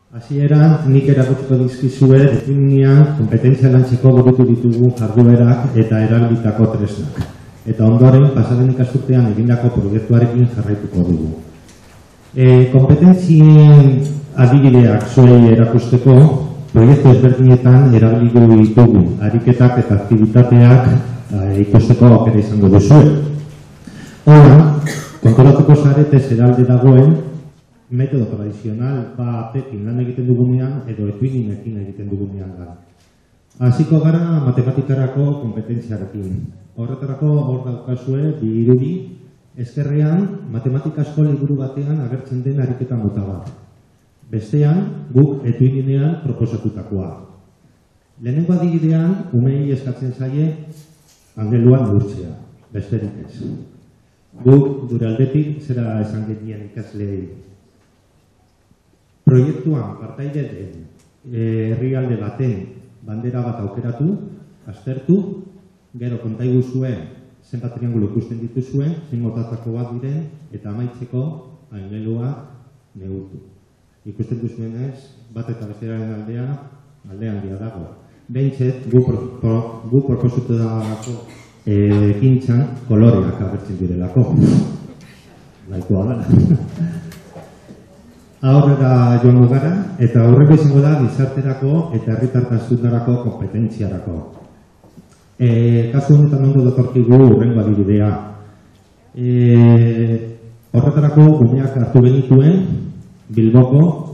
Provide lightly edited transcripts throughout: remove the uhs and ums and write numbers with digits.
Hasieran, nik erakutsiko dizkizue definian kompetentzia lantzeko burutu ditugu jarduerak eta erabilitako tresnak. Eta ondoren, pasaden ikasturtean egindako proiektuarekin jarraituko dugu. Kompetentzien adibideak zuei erakusteko, proiektu ezberdinetan erabiliko ditugu ariketak eta aktibitateak ikusteko aukera izango duzu. Hora, kontrolatuko zarete zeralde dagoen metodo tradizional batekin lan egiten dugunean edo etuinekin egiten dugunean da. Hasiko gara matematikarako kompetentziarekin. Horretarako hor daukazue bi irudi, ezkerrean matematikasko liburu batean agertzen den ariketa mota bat. Bestean, guk etuinean proposatutakoa. Lehenengo adibidean, umei eskatzen zaie angeluan neurtzea, besterik ez. Guk gure aldetik zera esan genien ikasleei. Proiektuan partaide den herrialde baten bandera bat aukeratu, aztertu, gero kontaigu zuen zenbat triangulu ikusten dituzuen, zein motatako bat diren, eta amaitzeko angelua neurtu. Ikusten duzuenez, bat eta bestearen aldean dia dago. Behintzet, gu proposatu dago ekintzan koloreak agertzen direlako. Nahikoa dela. Aurrera joango gara, eta aurreko izango da gizarterako eta herritartasunerako kompetentziarako. Kasu honetan ondo datorkigu hurrengo adibidea. Horretarako umeak hartu genituen Bilboko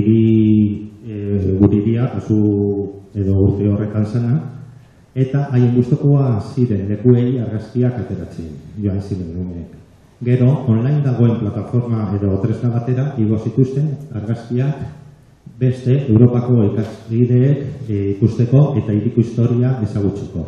hiriria, kasu edo urte horretan zena, eta haien gustukoa ziren lekuei argazkiak ateratzen, joan ziren umeek. Gero, online dagoen plataforma edo tresna batera igo zituzten argazkiak beste Europako ikasbideek ikusteko eta hiriko historia ezagutzeko.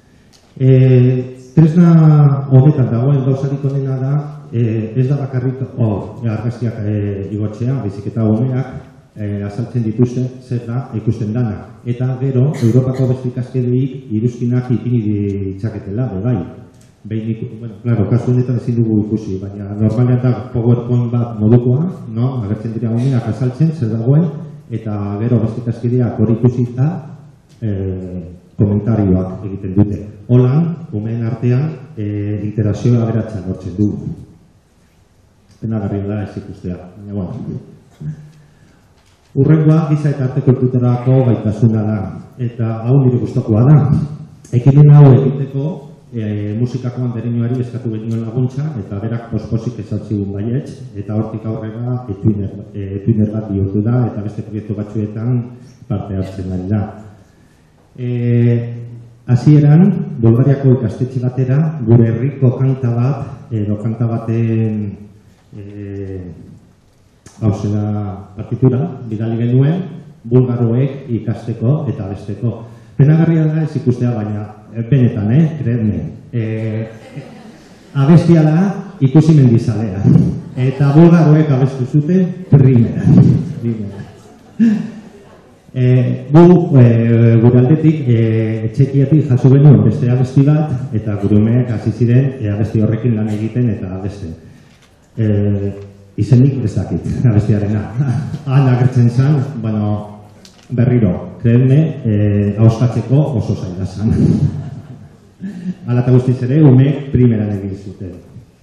Tresna honetan dagoen gauzarik onena da, ez da bakarrik argazkiak igotzea, baizik eta umeak azaltzen dituzte zer da ikusten dana. Eta gero, Europako beste ikaskedeik iruzkinak ipini ditzaketela, bai. Claro, kasu honetan ezin dugu ikusi, baina normalean da PowerPoint bat modukoa, agertzen dira umeak azaltzen zer dagoen, eta gero beste ikaskedeak hori ikusita komentarioak egiten dute. Holan, umeen artean interakzioa aberatzen lortzen du. Penagarria da ez ikustea, baina bueno. Hurrengoa, giza eta arte kulturako gaitasuna da, eta hau nire gustukoa da. Ekimen hau egiteko musikako andereñoari eskatu genuen laguntza, eta berak pospozik ezaltzigun baietz, eta hortik aurrera etuiner bat bihurtu da, eta beste proiektu batzuetan parte hartzen ari da. Hasieran, Bulgariako ikastetxe batera, gure herriko kanta bat, edo kanta baten partitura, bidali genuen, bulgaroek ikasteko eta besteko. Penagarria da ez ikustea, baina benetan, kreedme. Abestia da ikusi mendizalea. Eta bulgaroek abestu zuten primera. Gure aldetik Txekiatik jaso genuen beste abesti bat, eta gure umeek hasi ziren abesti horrekin lan egiten eta abesten. Izenik ez dakit, abestiarena. Han agertzen zen, berriro, kreedme, hauskatzeko oso zaila zen. Hala eta guztiz ere, umeek primeran egin zuten.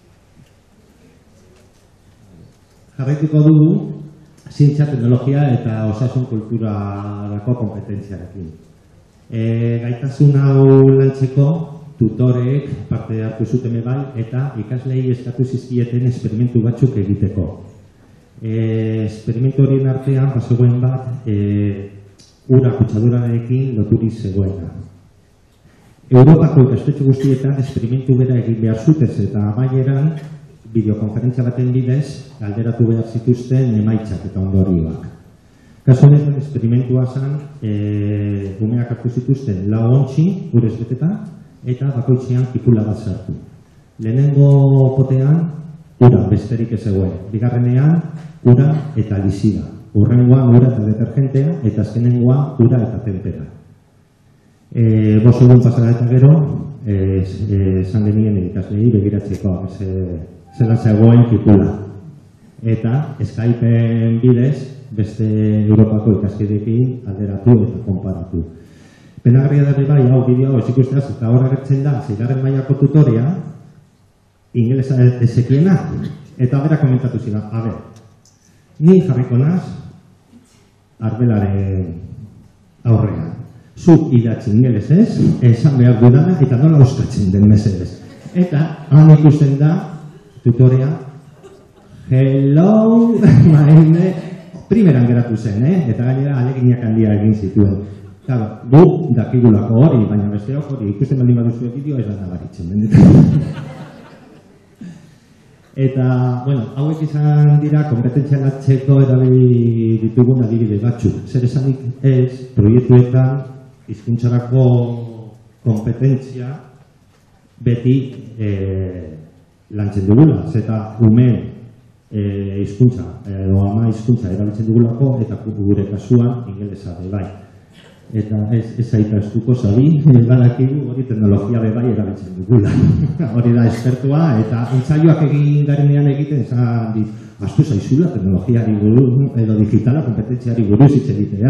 Jarraituko dugu, zientzia, teknologia eta osasun kulturarako kompetentziarekin. Gaitasun hau lantzeko, tutoreek parte hartu zuten bai, eta ikaslei eskatu zizkieten esperimentu batzuk egiteko. Esperimentu horien artean, pasegoen bat, ura kutsadurarekin loturik zegoena. Europako ikastetxe guztietan esperimentu bera egin behar zutez eta amaieran bideokonferentzia baten bidez alderatu behar zituzten emaitzak eta ondorioak. Kasu honetan esperimentua zen, umeak hartu zituzten lau ontzi, urez beteta, eta bakoitzean tipula bat sartu. Lehenengo potean, ura besterik ez zegoen. Bigarrenean, ura eta lizida. Hurrengoan, ura eta detergentea, eta azkenengoa, ura eta tempera. Bost egun pasara eta gero, esan genien ikaslei begiratzeko, zela zegoen tipula. eta Skypeen bidez beste Europako ikaskideekin alderatu eta konparatu. Penagarria da bai, hau bideo ez ikusteaz, eta hor agertzen da, 6. mailako tutoria, ingelesa ezekiena, eta bera komentatu zidan, ni jarriko naz, arbelaren aurrean. Zuk idatzi ingelesez, esan behar dudana, eta nola euskatzen den mesedez. Eta, han ikusten da, tutoria, hello, maine, primeran geratu zen, eta gainera aleginak handia egin zituen. Claro, gu dakigulako hori, baina besteok hori ikusten baldin baduzu bideo ez da nabaritzen. Eta, bueno, hauek izan dira konpetentzialatzeko erabili ditugun adibide batzuk. Zer esanik ez, proiektuetan hizkuntzarako konpetentzia beti lantzen dugula. Zeta umeen hizkuntza, ama hizkuntza erabiltzen dugulako, eta gure kasuan ingelesa bai. Eta ez aikastuko zabi, badakigu hori teknologia bai erabiltzen dugula. Hori da espertua, eta entzaioak egin garenean egiten, esan dit, astu zaizula teknologiari buruz, edo digitala kompetentziari buruz hitz egitea.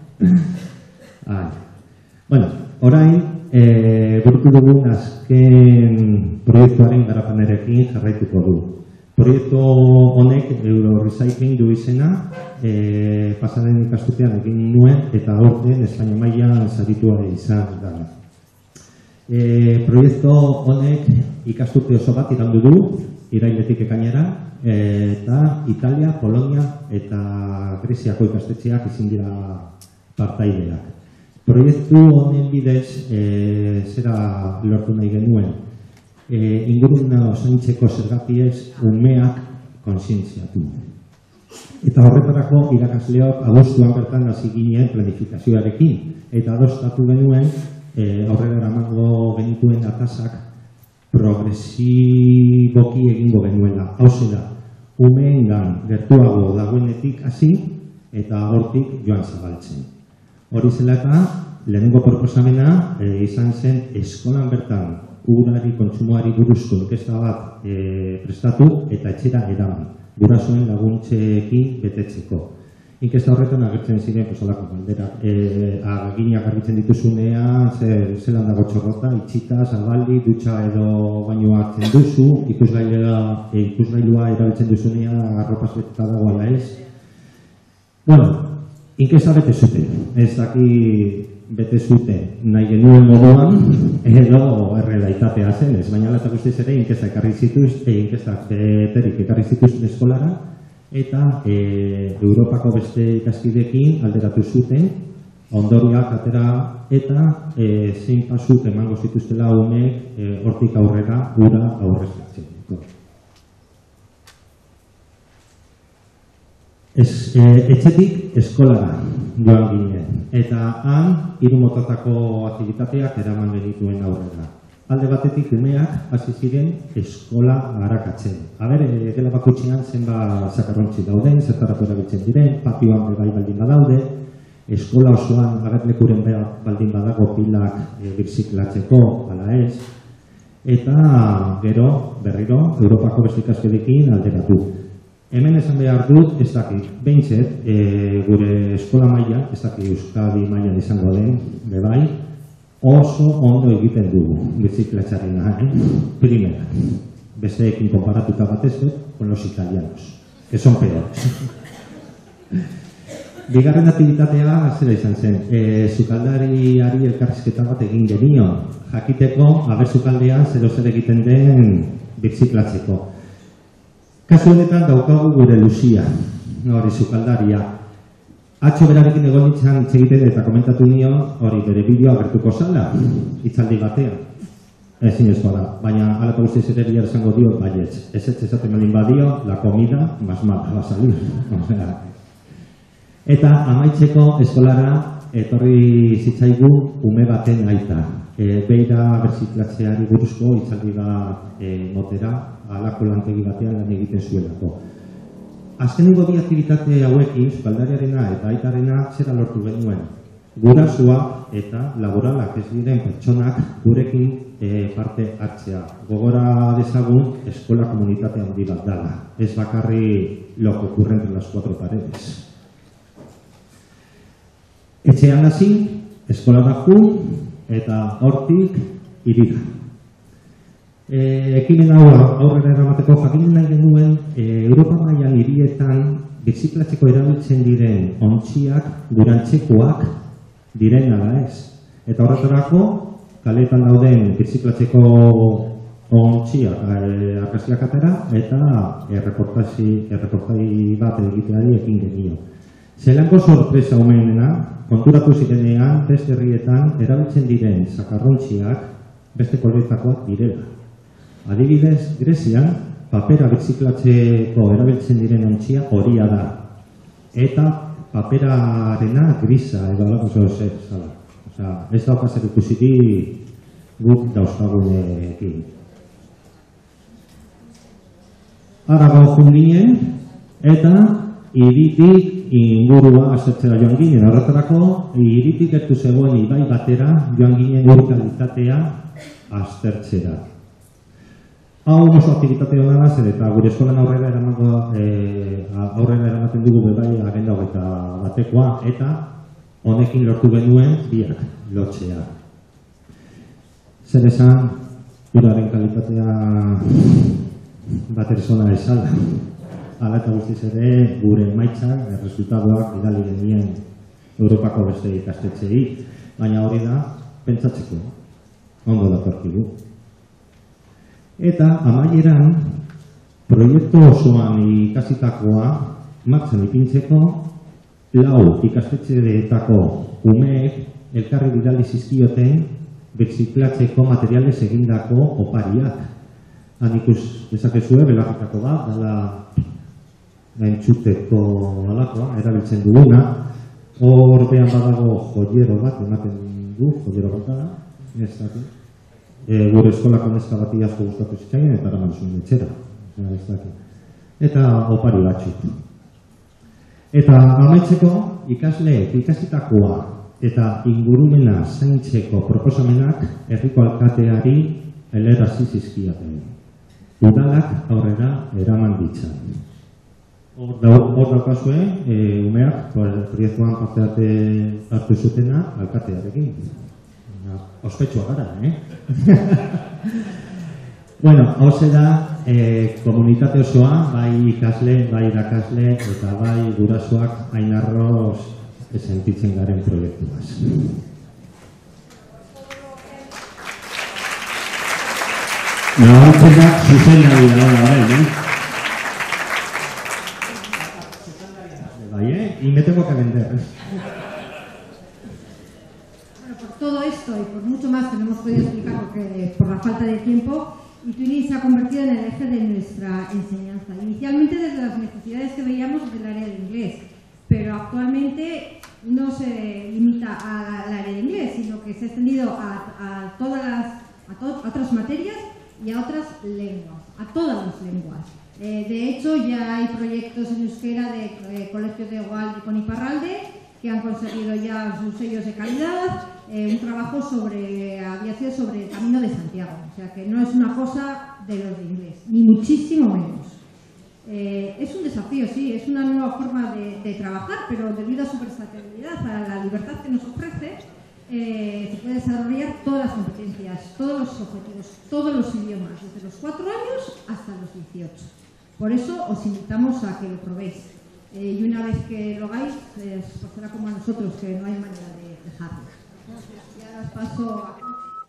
Bueno, orain, burutu dugun azken proiektuaren garapanerekin jarraituko du. Proiektu honek Eurorecycling du izena, pasaren ikasturtean egin nuen eta aurten Espainia mailan saritua izan da. Proiektu honek ikasturte oso bat iraundu du, irailetik ekainera, eta Italia, Polonia eta Greziako ikastetxeak izin dira partaideak. Proiektu honen bidez zera lortu nahi genuen. Inguruna osaintzeko zergatiez umeak kontzientziatu. Eta horretarako irakasleok abuztuan bertan hasi ginen planifikazioarekin. Eta adostatu genuen aurrera eramango genituen atasak progresiboki egingo genuela. Hauze da, umeengan gertuago dagoenetik hasi eta hortik joan zabaltzen. Hori zela eta lehenengo proposamena izan zen eskolan bertan urari kontsumoari buruzko inkesta bat prestatu eta etxera eraman, gurasoen laguntzeekin betetzeko. Inkesta horretan agertzen ziren posolako galderak, aginak garbitzen dituzunean, zelan dago txorrota, itxita, zabaldi, dutxa edo baino hartzen duzu, ikusgailua erabiltzen duzunean, arropaz beteta dago ala ez. Bueno, inkesta bete zuten, ez daki bete zuten nahi genuen moduan, edo errealitatea zen, ez baina eta guztiz ere inkesta ekarri zituzten eskolara, eta Europako beste ikaskideekin alderatu zuten, ondorioak atera eta zein pasuk emango zituztela umeek hortik aurrera ura aurreztatzen. Etxetik eskolara joan ginen, eta han 3 motatako aktivitateak eraman genituen aurrera. Alde batetik umeak hasi ziren eskola arakatzen. Gela bakutxean zenba zakarrontzi dauden, zertarako erabiltzen diren, patioan bai baldin badaude, eskola osoan agerlekuren baldin badago pilak birziklatzeko, ala ez, eta gero, berriro, Europako beste ikaskedekin alderatu. Hemen esan behar dut, ez dakit, behintzet, gure eskola maila, ez dakit Euskadi mailan izango den, bebai, oso ondo egiten dugu, birziklatxarena, primera. Besteekin konparatuta batez, con los italianos, que son peores. Bigarren aktivitatea, zera izan zen, sukaldariari elkarrizketa bat egin genion, jakiteko, aber sukaldean zer egiten den birziklatzeko. Kasu honetan daukagu gure Lucia, hori sukaldaria. Atxo berarekin egon nintzen hitz egiten eta komentatu nion, hori bere bideoa agertuko zala, hitzaldi batean. Ezin ezkoa da, baina alako guztiz ere bihar esango dio, baietz. Ez esaten malin badio, la comida más mala va a salir. Eta amaitzeko eskolara etorri zitzaigun ume baten aita. Beira berziklatzeari buruzko hitzaldi bat motera, alako lantegi batean lan egiten zuelako. Azkenengo bi aktibitate hauekin, sukaldariarena eta aitarena zera lortu genuen. Gurasoak eta laboralak ez diren pertsonak gurekin parte hartzea. Gogora dezagun eskola komunitate handi bat dala. Ez bakarri lo que ocurre entre las cuatro paredes. Etxean hasi, eskolara ju, eta hortik hirira. Ekimen hau aurrera eramateko jakin nahi genuen Europa mailan hirietan birziklatzeko erabiltzen diren ontziak gurantzekoak diren ala ez. Eta horretarako kaletan dauden birziklatzeko ontziak argazkiak atera eta erreportai bat egiteari ekin genio. Zelango sorpresa umenena, konturatu zirenean beste herrietan erabiltzen diren zakarrontziak beste koloretakoak direla. Adibidez, Grezian, papera birziklatzeko erabiltzen diren ontzia horia da. Eta paperarena grisa, edo alako zela. Osea, ez dauka zer ikusirik guk dauzkagunekin. Arago jundinen eta hiritik ingurua aztertzera joan ginen. Horretarako, hiritik gertu zegoen ibai batera joan ginen urkalitatea aztertzera. Hau oso aktibitate hona zer eta gure eskolan aurrera eramaten dugu bebai agenda hogeita batekoa eta honekin lortu genuen biak lotzea. Zer esan, uraren kalitatea bat erzona esala. Hala eta guztiz ere gure emaitzak, resultadoak bidali genien Europako beste ikastetxeei, baina hori da pentsatzeko, ondo datorkigu. Eta amaieran, proiektu osoan ikasitakoa martxan ipintzeko 4 ikastetxeetako umeek elkarri bidali zizkioten birziklatzeko materialez egindako opariak. Han ikus dezakezue, belarritako da, dala gaintzuteko alakoa, erabiltzen duguna. Horbean badago joiero bat, ematen du, joiero bat da, ez dakit. Gure eskolako neska bati asko gustatu zitzaien eta eraman zuen etxera. Eta opari batzuk. Eta amaitzeko ikasleek ikasitakoa eta ingurumena zaintzeko proposamenak herriko alkateari helarazi zizkiaten. Udalak aurrera eraman ditzan. Hor daukazue, umeak proiektuan parte hartu zutena alkatearekin. Ospetsua gara, Bueno, hau da komunitate osoa, bai ikasle, bai irakasle eta bai gurasoak hain arroz sentitzen garen proiektuaz. Nabartzenak zuzendari da orain, Bai, y me tengo que vender. Todo esto y por mucho más que no hemos podido explicar porque por la falta de tiempo, Ituini se ha convertido en el eje de nuestra enseñanza. Inicialmente desde las necesidades que veíamos del área de inglés, pero actualmente no se limita al área de inglés, sino que se ha extendido a otras materias y a otras lenguas, a todas las lenguas. De hecho, ya hay proyectos en euskera de colegios de Gual y Coniparralde que han conseguido ya sus sellos de calidad. Un trabajo había sido sobre el Camino de Santiago, o sea que no es una cosa de los de inglés, ni muchísimo menos. Es un desafío, sí, es una nueva forma de trabajar, pero debido a su versatilidad, a la libertad que nos ofrece, se puede desarrollar todas las competencias, todos los objetivos, todos los idiomas, desde los 4 años hasta los 18. Por eso os invitamos a que lo probéis. Y una vez que lo hagáis, pues será como a nosotros, que no hay manera de dejarlo. Y ahora os paso a...